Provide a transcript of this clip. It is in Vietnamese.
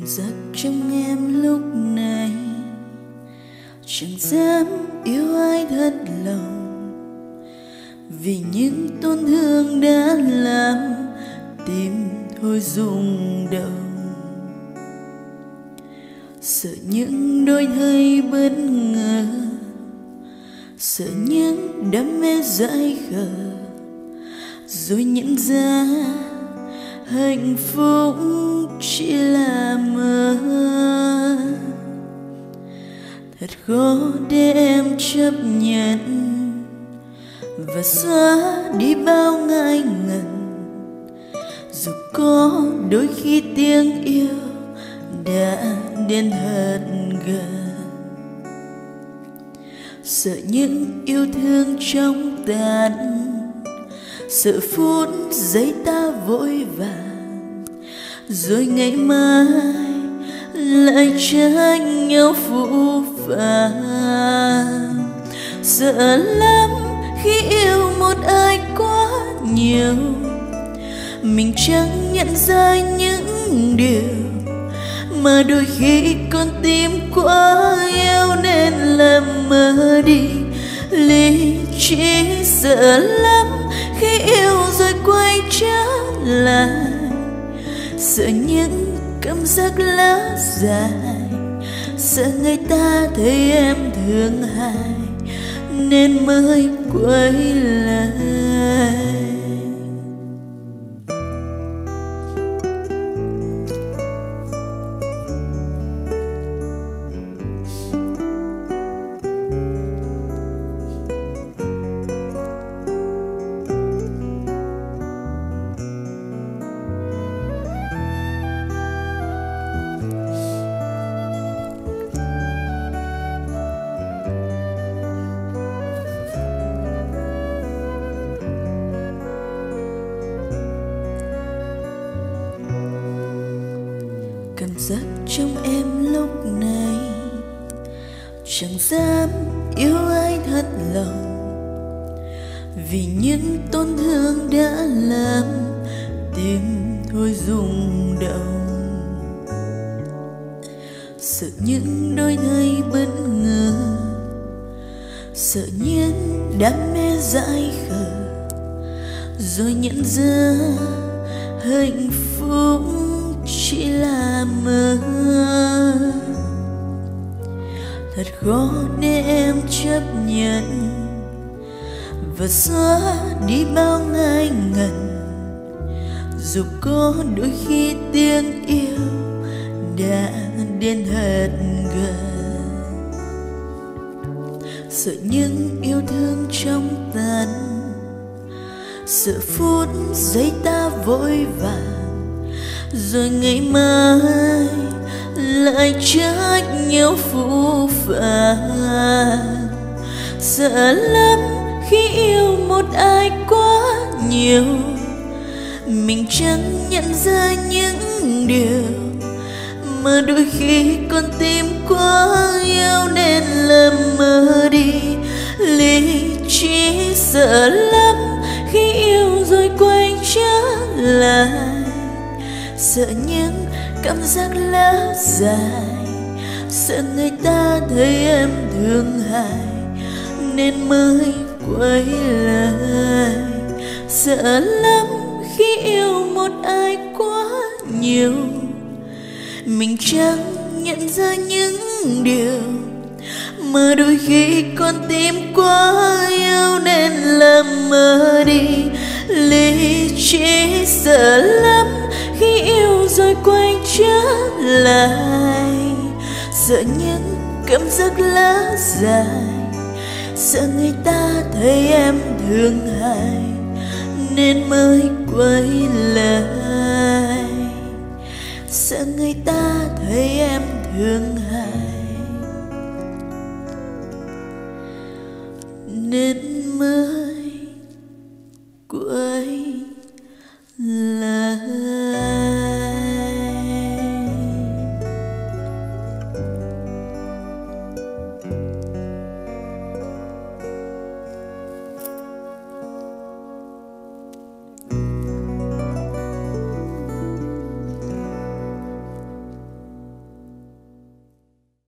Cảm giác trong em lúc này chẳng dám yêu ai thật lòng, vì những tổn thương đã làm tim thôi rung động. Sợ những đôi thay bất ngờ, sợ những đam mê dại khờ, rồi nhận ra hạnh phúc chỉ là mơ. Thật khó để em chấp nhận và xóa đi bao ngại ngần, dù có đôi khi tiếng yêu đã đến thật gần. Sợ những yêu thương trong tàn, sợ phút giây ta vội vàng, rồi ngày mai lại trách nhau phũ phàng. Sợ lắm khi yêu một ai quá nhiều, mình chẳng nhận ra những điều mà đôi khi con tim quá yêu nên làm mơ đi lý trí. Sợ lắm khi yêu rồi quay trở lại, sợ những cảm giác lá dài, sợ người ta thấy em thương hại nên mới quay lại. Cảm giác trong em lúc này chẳng dám yêu ai thật lòng, vì những tổn thương đã làm tim thôi rung động. Sợ những đôi thay bất ngờ, sợ những đam mê dại khờ, rồi nhận ra hạnh phúc chỉ là mơ. Thật khó để em chấp nhận và xóa đi bao ngại ngần, dù có đôi khi tiếng yêu đã đến thật gần. Sợ những yêu thương trong tàn, sợ phút giây ta vội vàng, rồi ngày mai lại trách nhau phũ phàng. Sợ lắm khi yêu một ai quá nhiều, mình chẳng nhận ra những điều mà đôi khi con tim quá yêu nên làm mơ đi lý trí. Sợ lắm khi yêu rồi quay trở lại, sợ những cảm giác lá dài, sợ người ta thấy em thương hại nên mới quay lại. Sợ lắm khi yêu một ai quá nhiều, mình chẳng nhận ra những điều mà đôi khi con tim quá yêu nên làm mơ đi lý trí. Sợ lắm khi yêu rồi quay trở lại, sợ những cảm giác lá dài, sợ người ta thấy em thương hại nên mới quay